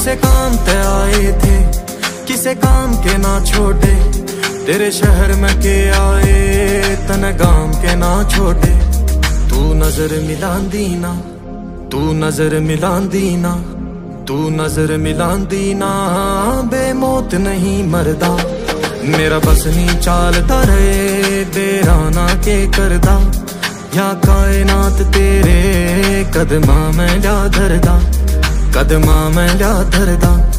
किसे काम ते आए थे, किसे काम के ना छोटे, तेरे शहर में के आए तने गाम के ना छोटे। तू नजर मिलांदी ना, तू नजर मिलांदी ना, तू नजर मिलांदी ना, बेमौत नहीं मरदा। मेरा बस नहीं चालता रहे तेरा ना के करदा, या कायनात तेरे कदमा में ला धरदा, कदमा में ला धरदा।